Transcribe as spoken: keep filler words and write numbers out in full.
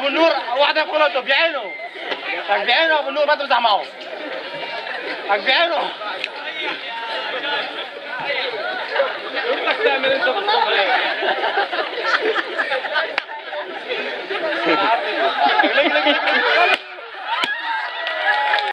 ابو النور واحده يقول بعينه بعينه ابو النور ما تمزح معه بعينه بدك تعمل انت بالصبح